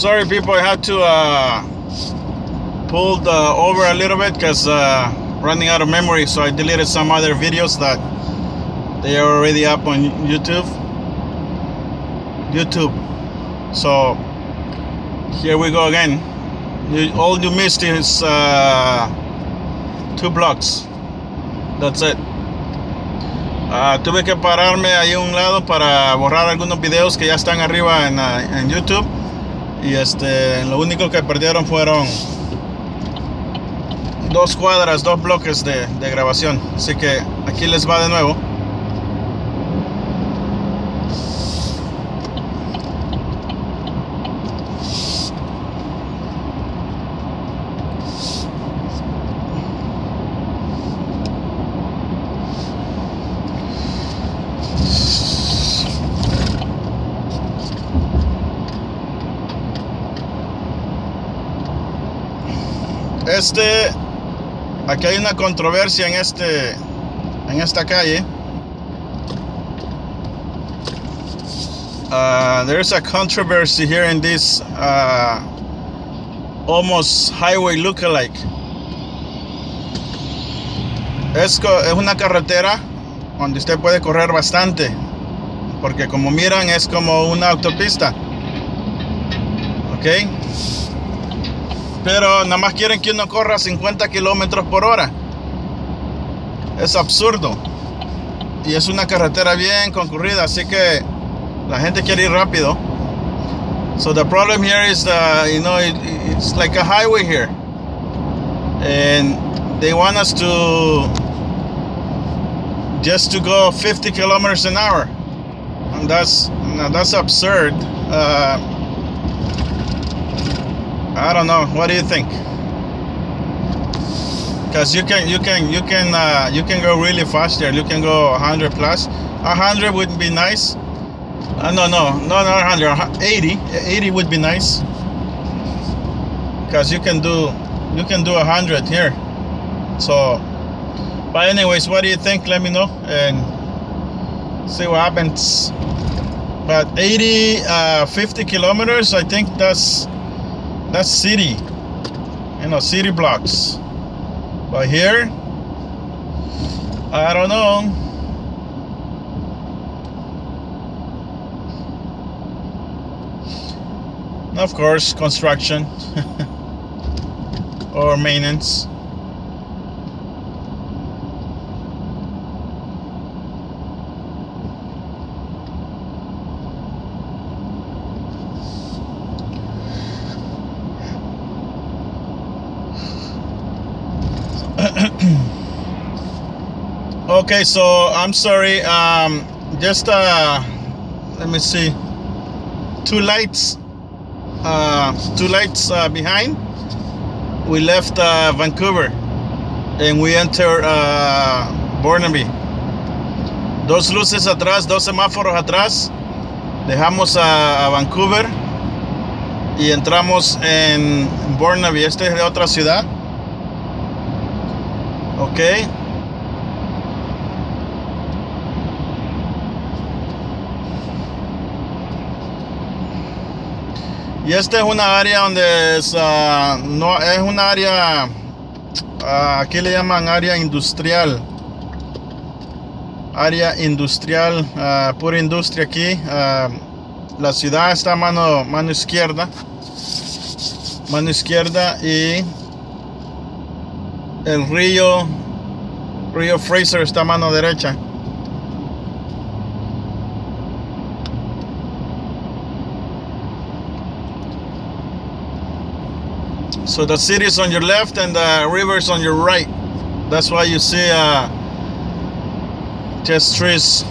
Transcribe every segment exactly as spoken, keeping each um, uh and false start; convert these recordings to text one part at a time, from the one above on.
Sorry people, I had to uh, pull the over a little bit because uh, running out of memory, so I deleted some other videos that they are already up on YouTube. YouTube. So here we go again. You, all you missed is uh, two blocks. That's it. Uh, tuve que pararme ahí a un lado para borrar algunos videos que ya están arriba en, uh, en YouTube. Y este, lo único que perdieron fueron dos cuadras, dos bloques de, de grabación. Así que aquí les va de nuevo. Este, aquí hay una controversia en este, en esta calle. Uh, there's a controversy here in this uh, almost highway lookalike. Es, es una carretera donde usted puede correr bastante, porque como miran es como una autopista, ¿ok? Pero nada más quieren que uno corra cincuenta kilómetros por hora. Es absurdo. Y es una carretera bien concurrida, así que la gente quiere ir rápido. So the problem here is the, you know, it, it's like a highway here, and they want us to just to go fifty kilometers an hour, and that's that's absurd. Uh, I don't know. What do you think? Because you can, you can, you can, uh, you can go really fast there. You can go one hundred plus. one hundred would be nice. Uh, no, no, no, not one hundred. eighty, eighty would be nice. Because you can do, you can do one hundred here. So, but anyways, what do you think? Let me know and see what happens. But eighty, uh, fifty kilometers. I think that's. That's city, you know, city blocks. But here, I don't know. Of course, construction or maintenance. Okay, so I'm sorry, um, just uh, let me see, two lights, uh, two lights uh, behind. We left uh, Vancouver and we enter uh, Burnaby. Dos luces atrás, dos semáforos atrás. Dejamos a, a Vancouver y entramos en Burnaby. Este es de otra ciudad. Okay. Y esta es una área donde es, uh, no es una área, uh, aquí le llaman área industrial, área industrial, uh, pura industria aquí. Uh, la ciudad está a mano, mano izquierda, mano izquierda y el río, río Fraser está a mano derecha. So the city is on your left and the river is on your right. That's why you see uh, just trees.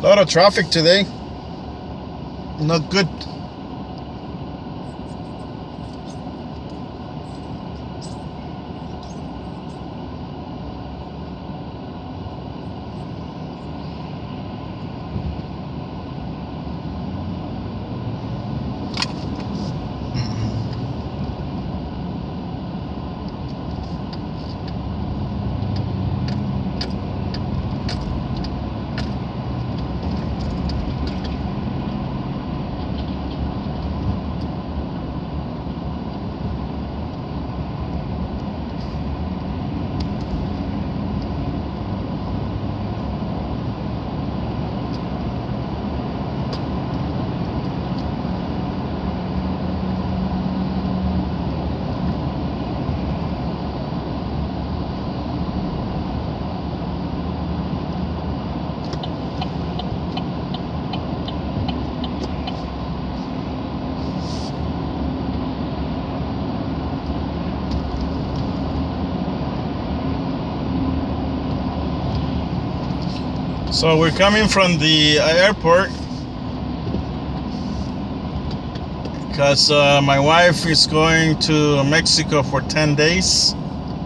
lot of traffic today. Not good. So we're coming from the airport because uh, my wife is going to Mexico for ten days.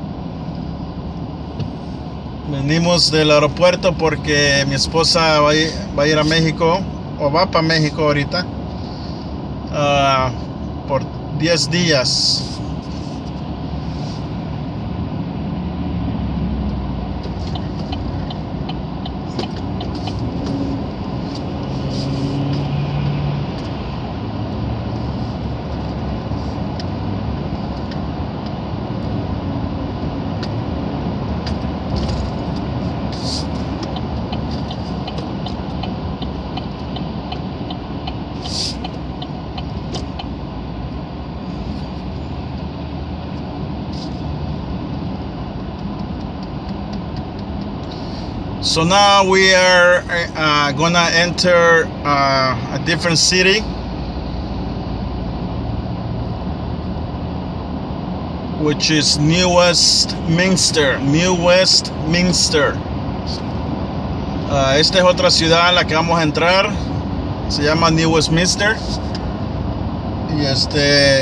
Venimos del aeropuerto porque mi esposa va a ir, va a, ir a México, o va para México ahorita, uh, por diez días. So now we are uh, gonna enter uh, a different city, which is New Westminster. New Westminster. Uh, esta es otra ciudad a la que vamos a entrar. Se llama New Westminster. Y este,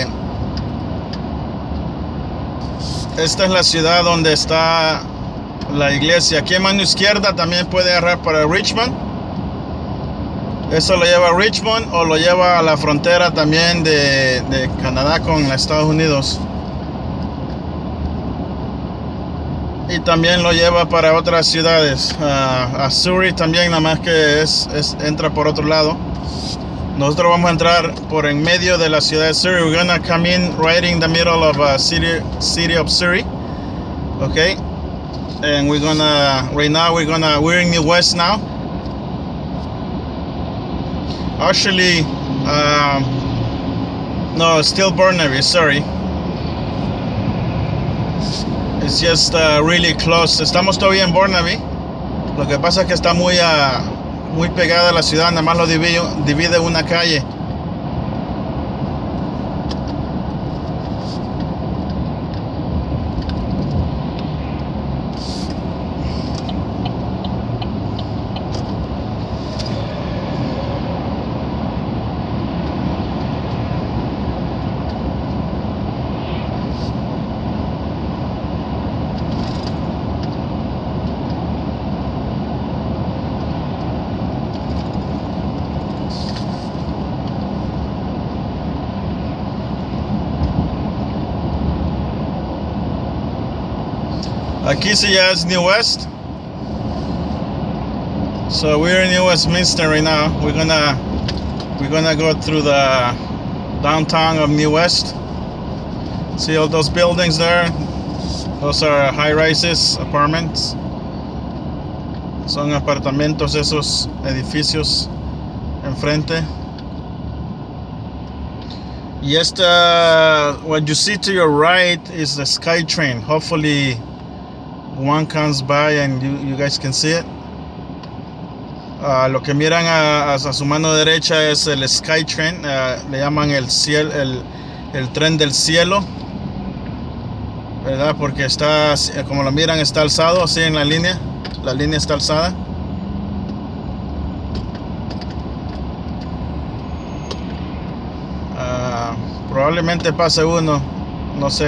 esta es la ciudad donde está la iglesia. Aquí en mano izquierda también puede agarrar para Richmond. Eso lo lleva a Richmond o lo lleva a la frontera también de, de Canadá con Estados Unidos. Y también lo lleva para otras ciudades. Uh, a Surrey también, nada más que es, es entra por otro lado. Nosotros vamos a entrar por en medio de la ciudad de Surrey. We're gonna come in right in the middle of a city, city of Surrey. Okay. And we're gonna right now we're gonna we're in the west now. Actually, um, no, still Burnaby. Sorry, it's just uh, really close. Estamos todavía en Burnaby. Lo que pasa es que está muy uh, muy pegada a la ciudad. Nada más lo divide, divide una calle. Aquí se ya es New West. So we're in New Westminster right now. We're gonna we're gonna go through the downtown of New West. See all those buildings there? Those are high-rises, apartments. Son apartamentos esos edificios enfrente. Y esta, what you see to your right is the SkyTrain. Hopefully one comes by and you, you guys can see it. Uh, lo que miran a, a su mano derecha es el SkyTrain. Uh, le llaman el, cielo, el, el tren del cielo, ¿verdad? Porque está, como lo miran, está alzado así en la línea. La línea está alzada. Probablemente pase uno, no sé.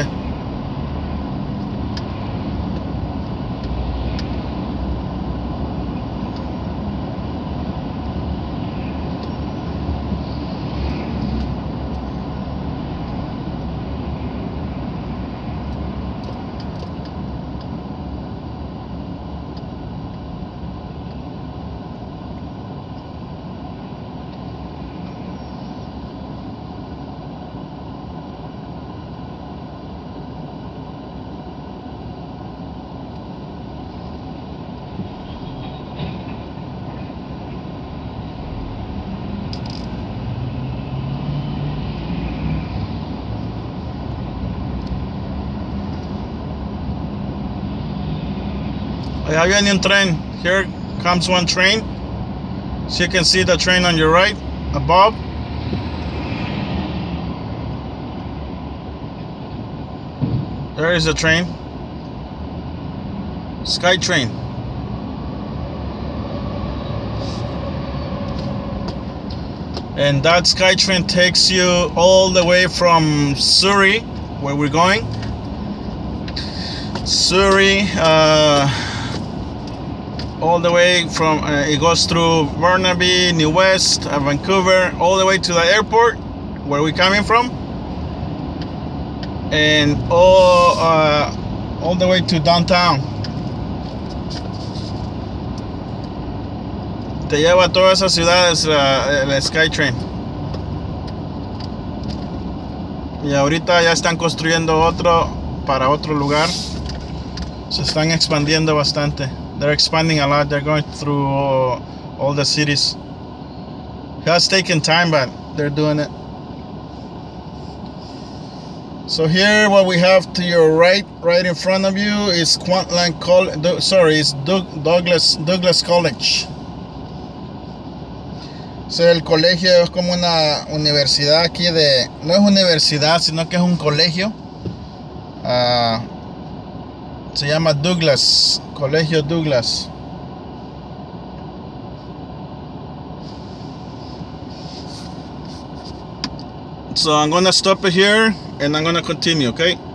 Ahí viene un tren. Here comes one train. So you can see the train on your right, above. There is the train. SkyTrain. And that SkyTrain takes you all the way from Surrey, where we're going. Surrey, uh, all the way from, uh, it goes through Burnaby, New West, uh, Vancouver, all the way to the airport, where we're coming from. And all, uh, all the way to downtown. Te lleva a todas esas ciudades uh, el SkyTrain. Y ahorita ya están construyendo otro para otro lugar. Se están expandiendo bastante. They're expanding a lot. They're going through uh, all the cities. It has taken time, but they're doing it. So here, what we have to your right, right in front of you, is Kwantland College. Sorry, it's Douglas Douglas College. So, el colegio es como una universidad aquí de, no es universidad, sino que es un colegio. Uh, se llama Douglas, Colegio Douglas. So I'm gonna stop it here and I'm gonna continue, okay?